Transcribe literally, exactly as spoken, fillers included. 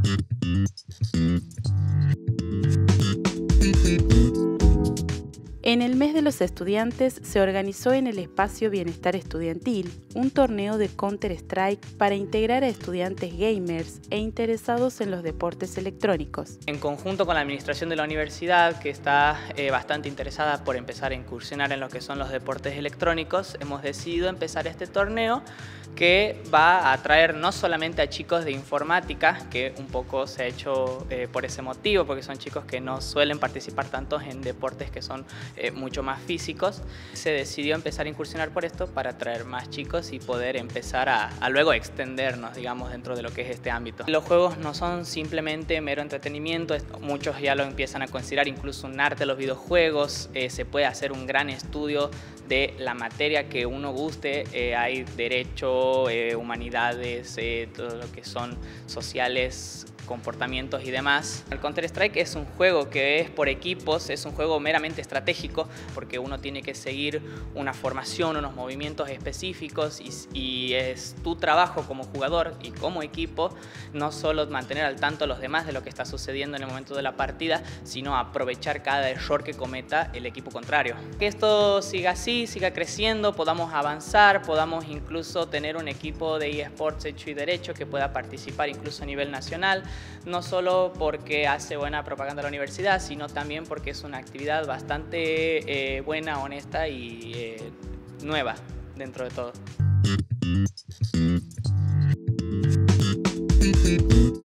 En el mes de los estudiantes se organizó en el espacio Bienestar Estudiantil un torneo de Counter-Strike para integrar a estudiantes gamers e interesados en los deportes electrónicos. En conjunto con la administración de la universidad, que está eh, bastante interesada por empezar a incursionar en lo que son los deportes electrónicos, hemos decidido empezar este torneo que va a atraer no solamente a chicos de informática, que un poco se ha hecho eh, por ese motivo, porque son chicos que no suelen participar tanto en deportes que son eh, mucho más físicos. Se decidió empezar a incursionar por esto para atraer más chicos y poder empezar a, a luego extendernos, digamos, dentro de lo que es este ámbito. Los juegos no son simplemente mero entretenimiento, muchos ya lo empiezan a considerar incluso un arte los videojuegos, eh, se puede hacer un gran estudio de la materia que uno guste, eh, hay derecho, eh, humanidades, eh, todo lo que son sociales, comportamientos y demás. El Counter-Strike es un juego que es por equipos, es un juego meramente estratégico porque uno tiene que seguir una formación, unos movimientos específicos y, y es tu trabajo como jugador y como equipo no solo mantener al tanto a los demás de lo que está sucediendo en el momento de la partida, sino aprovechar cada error que cometa el equipo contrario. Que esto siga así, siga creciendo, podamos avanzar, podamos incluso tener un equipo de eSports hecho y derecho que pueda participar incluso a nivel nacional, no solo porque hace buena propaganda a la universidad, sino también porque es una actividad bastante eh, buena, honesta y eh, nueva dentro de todo.